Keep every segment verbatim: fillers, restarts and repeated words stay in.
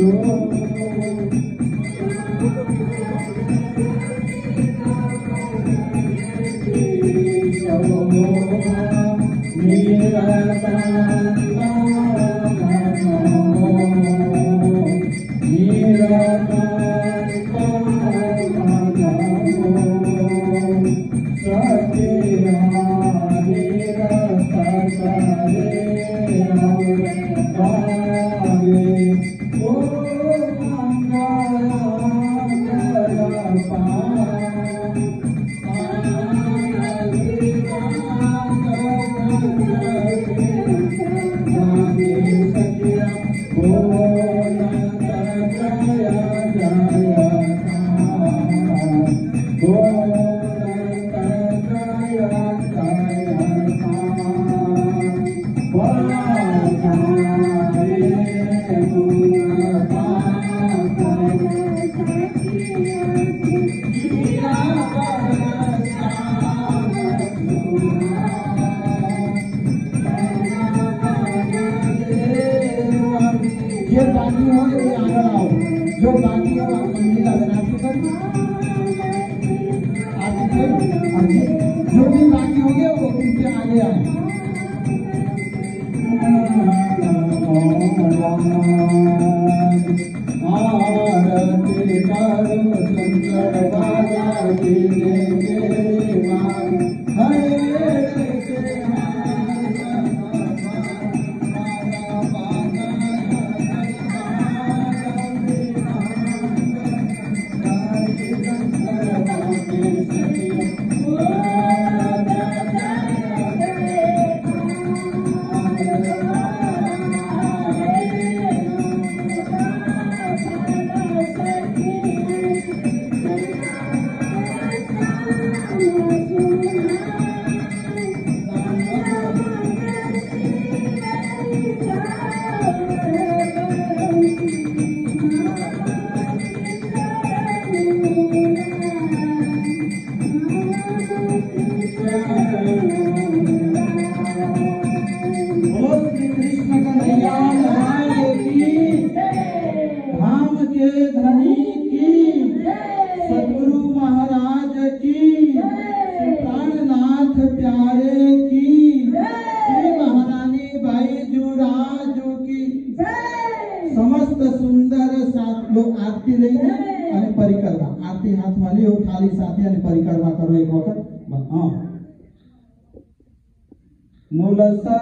मूल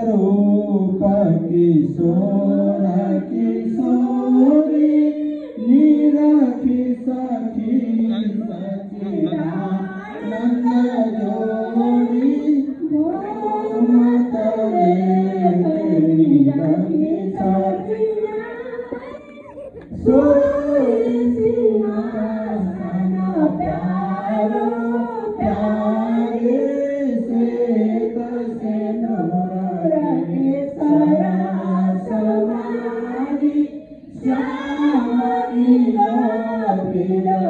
स्वरूप किशोर किशोरी निरखी सखी सचिदानंद जोड़ी घूमत निरखी सखी सोई सिंहासन प्यारो प्यारे से तसे नूरके सरासवारी श्यामली लोभिलो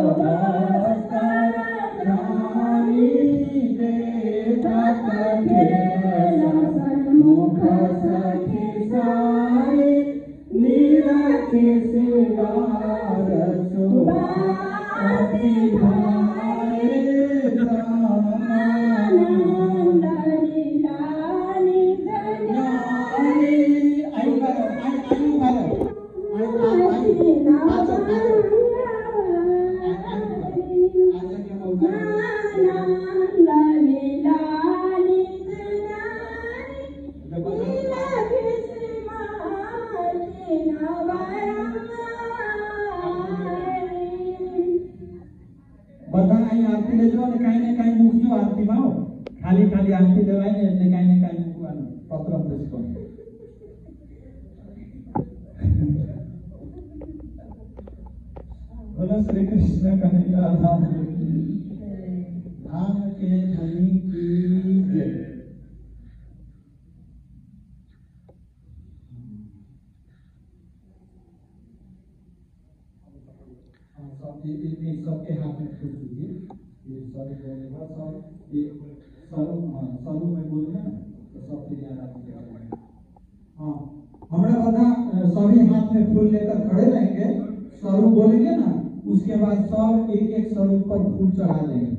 वस्त्रधारी देखत खेला सन्मुख सखी सारी निरखी सिंगार सुभाति भारे ब्रह्मानंद लीलानि जनानि आई करो आई आई करो आई आई आजा आजा क्या बोलता है आनंद लीलानि जनानि निरखी सिंगार બધા અહીં આરતી લેજો અને કાઈ ને કાઈ મૂકજો આરતીમાં હો ખાલી ખાલી આરતી લેવાય ને એટલે કાઈ ને કાઈ મૂકવાનું પત્રમ દસકો બોલો શ્રી કૃષ્ણ કનૈયા લાલ કી धाम के धनी की जय। ये सबके हाथ में खुद दीजिए ये सब बोलने का सब ये सरू सरू में बोलना तो सब चीजें याद रखिए। हाँ हमरा बता सभी सभी हाथ में फूल लेकर खड़े रहेंगे, स्वरूप बोलेंगे ना, उसके बाद सब एक एक स्वरूप पर फूल चढ़ा देंगे।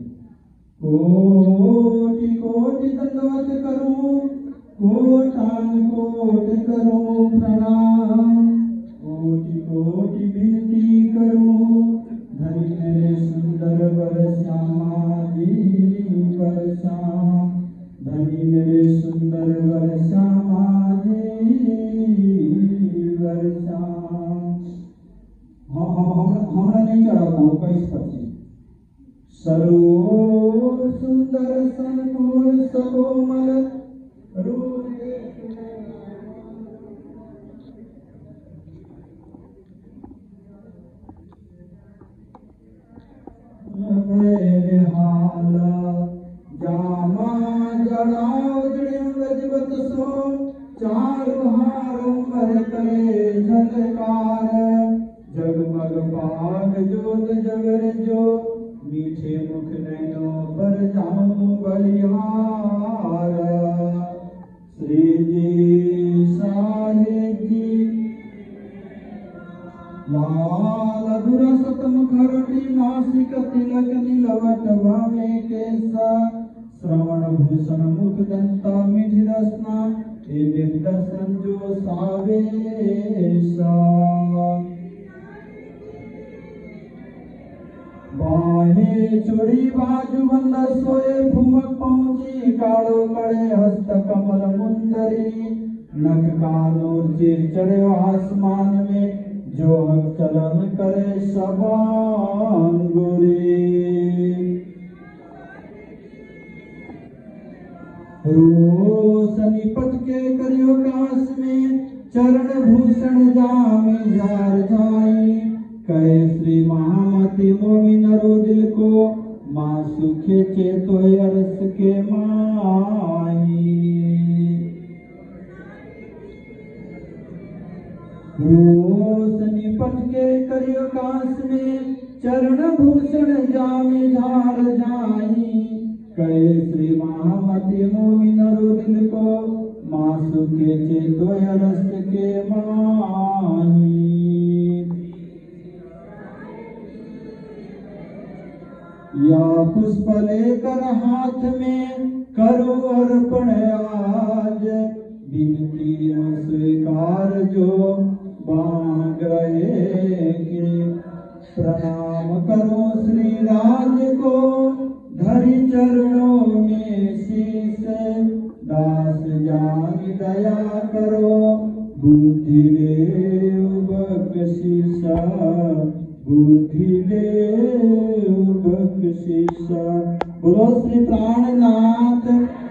कोटि कोटि दंडवत करूं, कोटान कोट करूं प्रणाम, कोटि कोटि विनती करूं, धनी मेरे सुंदर वर श्यामा जी वर श्याम, धनी मेरे सुंदर वर श्यामा जी वर श्याम। हम हम हमरा नहीं चढ़ाता हूँ इस पक्षी। सर्व सुंदर संकुल सकोमल रूप मेरे हाल जामा जड़ाओ जड़ियों गजबत सो, चार हारों पर करे झलकार, जगमग पाग जोत जगर जो, मीठे मुख नैनों पर जाऊं बलिहार। श्री जी साहिब जी लाल दुरसत मुखरटी, नासिक तिलक नीलवट भावे केसा, श्रवण भूषण मुख दंता मिठि रसना, ए दर्शन जो सावेशा। बाहे चूड़ी बाजू बंद सोए, भूमक पहुंची काड़ो कड़े हस्त कमल मुंदरी, नख कानूर चिर चढ़े आसमान में, जो चलन करे शबांगुरी। रोशनी पट के करियो काश में, चरण भूषण जामी जार जाई, कहे श्री महामती मोमिन रो दिल को, माँ सुखे चेतो अरस के माई। रोशनी पट के करियो काश में, चरण भूषण जामी झार जाई, कहे श्री महामती मोमिन रो दिल को, माँ सुखे चेतो अरस के माई। या पुष्प लेकर हाथ में करो अर्पण आज, विनती स्वीकार जो बांग रहे के, प्रणाम करो श्री राज को धरि चरणों में शीस, दास जान दया करो बुद्धि देव बख्शिशा, बुद्धि देव बख्शिशा। बोलो श्री प्राणनाथ।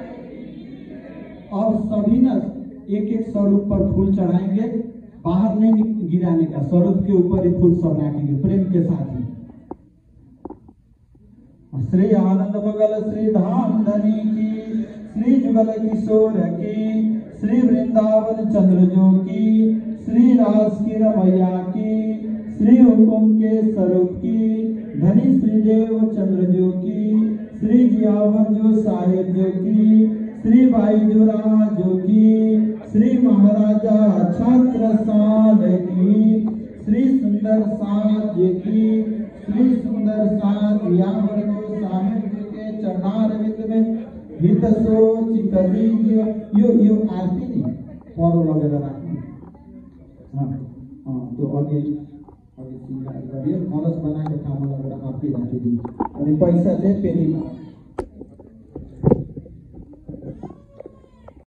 अब सभी न एक एक स्वरूप पर फूल चढ़ाएंगे, बाहर नहीं गिराने का, स्वरूप के ऊपर ही फूल सब रखेंगे प्रेम के साथ ही। श्री आनंद मगल श्री धाम धनी की, श्री जुगल किशोर की, श्री वृंदावन चंद्र जो की, श्री रास की रमैया की, श्री हुकुम के स्वरूप की, धनी श्री देव चंद्र जो की, श्री जियावर जो साहेब जो की, श्री भाई जो राज जो की, श्री महाराजा छत्र साध की, श्री सुंदर साध जी की, श्री सुंदर साध यावर जो साहेब जी के चरणारविंद में हित सो चित दीजिए। यो यो आरती नहीं पौर वगैरह रखना। हाँ हाँ तो आगे आगे करिए कलश बना के था मतलब आरती रखी दी और पैसा दे पेटी में